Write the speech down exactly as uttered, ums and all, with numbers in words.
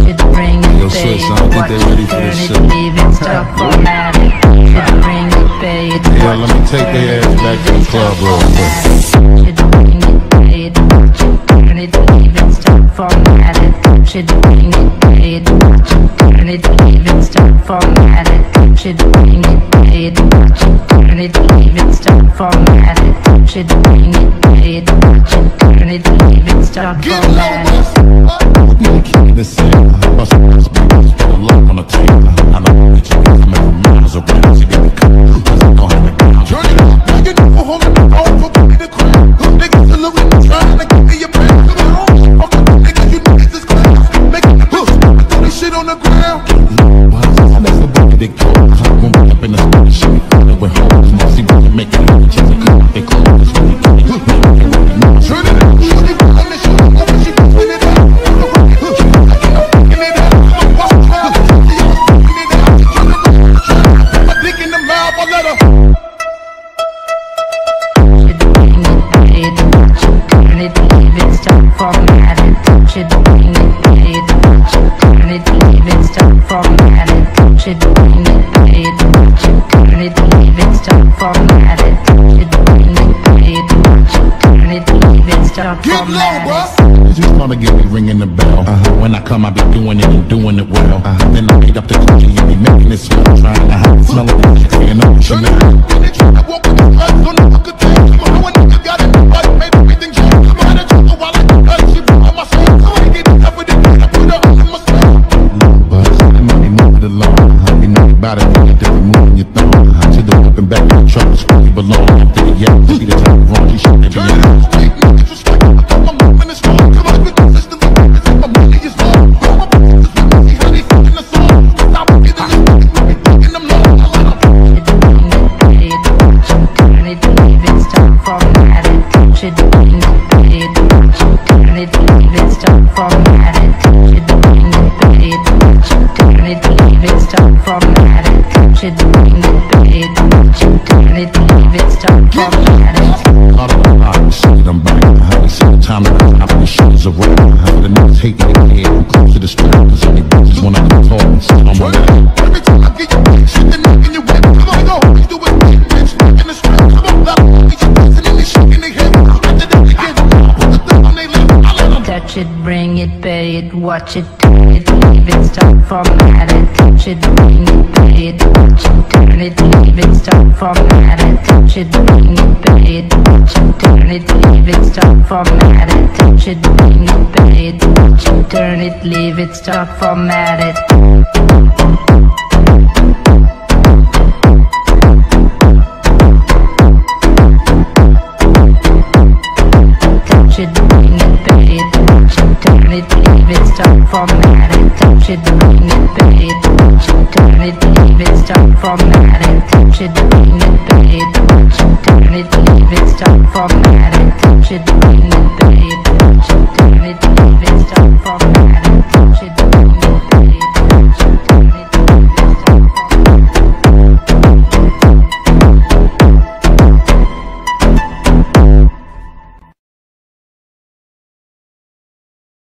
Should bring it, Yo, sis, I don't think they ready for this shit. Leave it, stop formatting. Should bring it, pay it. Yeah, let me take their ass back to the club real quick. Should bring it, pay it. Turn it, leave it, stop formatting. Should bring it, pay it. Turn it, leave it, stop formatting. Should bring it, pay it. Turn it, leave it, stop formatting. Should bring it, pay it. Turn it, leave it, stop formatting. The same, bust a bust, put a lock on the table. I know that you can come from miles around. You get the cut, cause I don't have a gun. Turn it up, now you know who hold it on, so give me the crown. Good niggas are looking, trying to give me your brand. Come on, I'm the niggas, you niggas is class. Making the push, I throw this shit on the ground. I let the bucket it go. When we up in the spot, shit, we call it with hoes. See what you make it, you just a come out, they close. It's really good. Turn it up, you ain't on this shit, open shit, spin it up. Should bring it, pay it. Turn it, leave it, stop formatting. Should bring it, pay it. Turn it, leave it, stop formatting. Should bring it, pay it. Turn it, leave it, stop formatting. You just wanna get me ringing the bell. Uh-huh. When I come, I be doing it and doing it well. Uh-huh. Then I beat up the cookie and be making it smell. Trying to hide the smell of the shit, you know, Chanel. I walk with the drugs, don't know what could take. Come on, how a nigga got it, but made everything change. Come on, I just go while I do that shit on my soul. So I get it up with it, I put it on my soul. But I money move it along. You know about it, you get moving your thumb. To the whip and back in the truck, it's where you belong. To the yeah, to be the type of wrong, you should be. Turn it up, straight niggas respect. I thought my movement is strong. Come on, with the system, my money is long. All my brothers with me, see how they fucking the song. Stop getting this niggas, we fucking them long. Turn it, leave it, stop formatting. Should bring it, pay it. Turn it, leave it, stop formatting. Should bring it, pay it. Turn it, leave it, stop formatting. Should bring it, pay it. Turn it, leave it, stop formatting. Lot of the lot, shit, I'm back. How they see the time to come out, the shoes around. How the niggas hate their head, I'm close to the strap. Cause all they bitches when I come talking, so I'm one of them. Every time I get you, shit, the neck in your whip. Come on, go, you do it, bitch, in the strap. Come on, loud, get you dancing in this shit in their head. After that, they get put the thing on their lip. I let them touch it, bring it, pay it, watch it, turn it, leave it, stop formatting. Touch it, bring it, pay it, watch it, turn it, leave it, stop formatting. Touch it, bring it, pay it, watch it, turn it, leave it, stop formatting. Touch it, bring it, pay it, watch it, turn it, leave it, stop formatting. Should bring it, pay it, should turn it, leave it, stop formatting. Should bring it, pay it, should turn it, leave it, stop formatting. Should